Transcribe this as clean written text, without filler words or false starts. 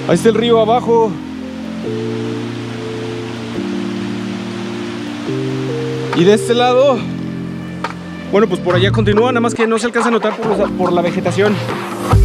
Ahí está el río abajo. Y de este lado, bueno, pues por allá continúa, nada más que no se alcanza a notar por la vegetación.